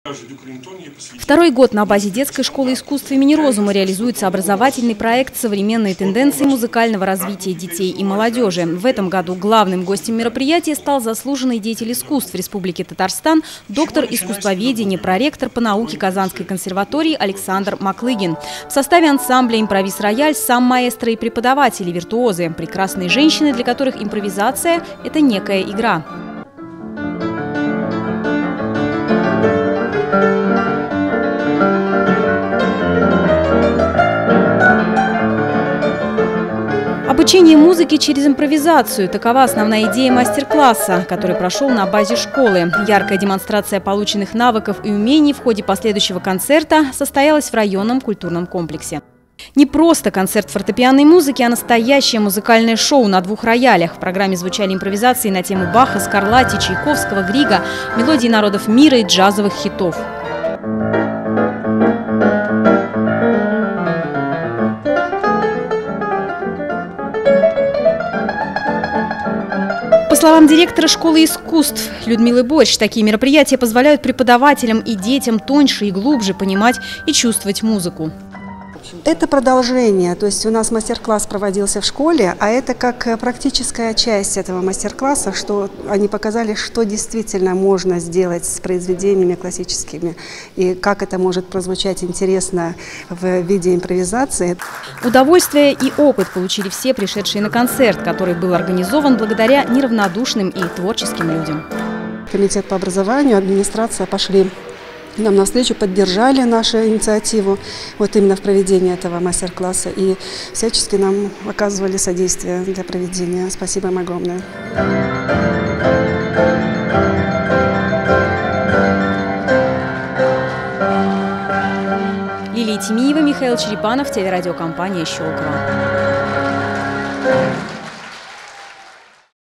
Второй год на базе детской школы искусств имени Розума реализуется образовательный проект «Современные тенденции музыкального развития детей и молодежи». В этом году главным гостем мероприятия стал заслуженный деятель искусств Республики Татарстан, доктор искусствоведения, проректор по науке Казанской консерватории Александр Маклыгин. В составе ансамбля «Импровиз-рояль» сам маэстро и преподаватели, виртуозы, прекрасные женщины, для которых импровизация – это некая игра. Обучение музыке через импровизацию – такова основная идея мастер-класса, который прошел на базе школы. Яркая демонстрация полученных навыков и умений в ходе последующего концерта состоялась в районном культурном комплексе. Не просто концерт фортепианной музыки, а настоящее музыкальное шоу на двух роялях. В программе звучали импровизации на тему Баха, Скарлатти, Чайковского, Грига, мелодии народов мира и джазовых хитов. По словам директора школы искусств Людмилы Борщ, такие мероприятия позволяют преподавателям и детям тоньше и глубже понимать и чувствовать музыку. Это продолжение, то есть у нас мастер-класс проводился в школе, а это как практическая часть этого мастер-класса, что они показали, что действительно можно сделать с произведениями классическими и как это может прозвучать интересно в виде импровизации. Удовольствие и опыт получили все пришедшие на концерт, который был организован благодаря неравнодушным и творческим людям. Комитет по образованию, администрация пошли нам навстречу, поддержали нашу инициативу вот именно в проведении этого мастер-класса и всячески нам оказывали содействие для проведения. Спасибо им огромное. Лилия Тимиева, Михаил Черепанов, телерадиокомпания «Щелково».